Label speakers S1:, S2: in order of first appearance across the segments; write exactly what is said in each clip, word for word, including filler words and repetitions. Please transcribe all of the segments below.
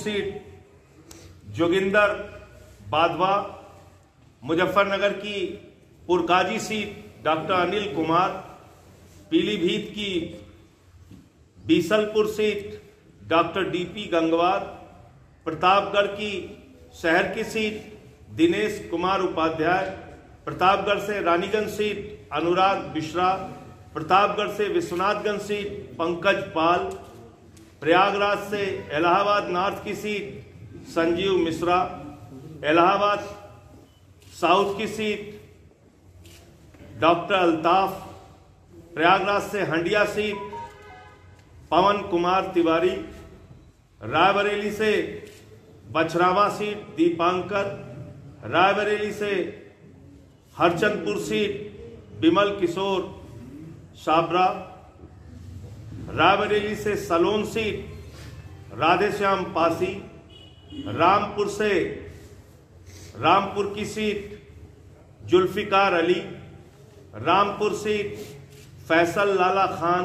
S1: Seat Joginder Badhwa, Muzaffarnagar की Purkazi seat doctor Anil Kumar, Pilibhit की Bisalpur seat doctor DP Gangwar, Pratapgarh की शहर की सीट दिनेश कुमार उपाध्याय, प्रतापगढ़ से रानीगंज सीट अनुराग मिश्रा, प्रतापगढ़ से विश्वनाथगंज सीट पंकज पाल, प्रयागराज से इलाहाबाद नॉर्थ की सीट संजीव मिश्रा, इलाहाबाद साउथ की सीट डॉक्टर अल्ताफ, प्रयागराज से हंडिया सीट पवन कुमार तिवारी, रायबरेली से बछरावा सीट दीपांकर, रायबरेली से हरचंदपुर सीट बिमल किशोर साबरा, रायबरेली से सलोन सीट राधेश्याम पासी, रामपुर से रामपुर की seat Zulfikar Ali, Rampur seat Faisal Lala Khan,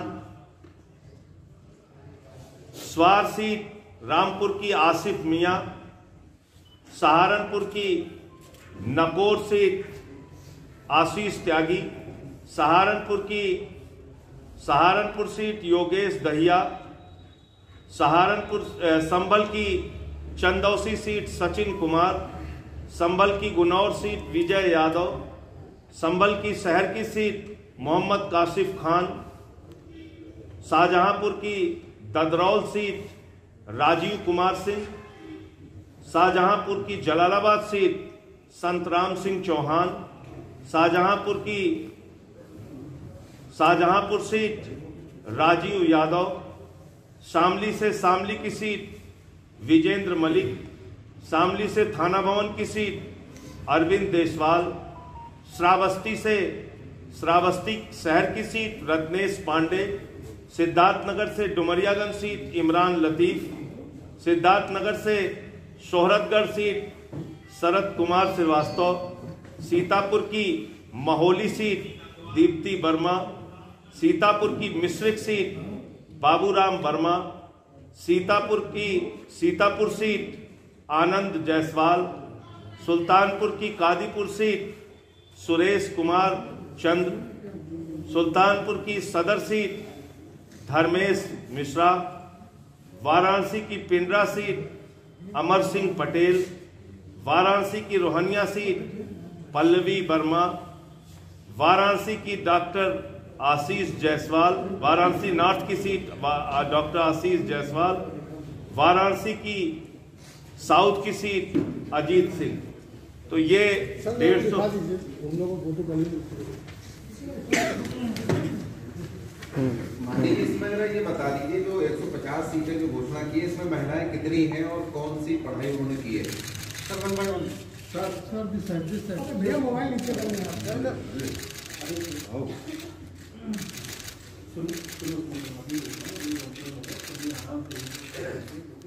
S1: Suar seat Rampur की आसिफ मियां, सहारनपुर की नकोर सीट आशीष त्यागी, सहारनपुर की सहारनपुर सीट योगेश दहिया, सहारनपुर संभल की चंदौसी सीट सचिन कुमार, संभल की गुनौर सीट विजय यादव, संभल की शहर की सीट मोहम्मद काशिफ खान, शाहजहांपुर की ददरौल सीट राजीव कुमार सिंह, शाहजहांपुर की जलालाबाद सीट संतराम सिंह चौहान, शाहजहांपुर की शाहजहांपुर सीट राजीव यादव, शामली से शामली की सीट विजेंद्र मलिक, शामली से थाना भवन की सीट अरविंद देसवाल, श्रावस्ती से श्रावस्ती शहर की सीट रत्नेश पांडे, सिद्धार्थनगर से डुमरियागंज सीट इमरान लतीफ, सिद्धार्थनगर से शोहरतगढ़ सीट शरद कुमार श्रीवास्तव, सीतापुर की महोली सीट दीप्ति वर्मा, सीतापुर की मिश्रिक सीट बाबूराम वर्मा, सीतापुर की सीतापुर सीट आनंद जायसवाल, सुल्तानपुर की कादीपुर सीट सुरेश कुमार चंद्र, सुल्तानपुर की सदर सीट धर्मेश मिश्रा, वाराणसी की पिंडरा सीट अमर सिंह पटेल, वाराणसी की रोहनिया सीट पल्लवी वर्मा, वाराणसी की डॉक्टर आशीष जायसवाल, वाराणसी नॉर्थ की सीट डॉक्टर आशीष जायसवाल, वाराणसी की साउथ की सीट अजीत सिंह। तो ये डेढ़ सौ
S2: माननीय, इसमें जरा ये बता दीजिए जो एक सौ पचास सीटें जो घोषणा की है इसमें महिलाएं कितनी हैं और कौन सी पढ़ाई उन्होंने की है? Sir one by one sir sir भैया मोबाइल नीचे सुनो सुनो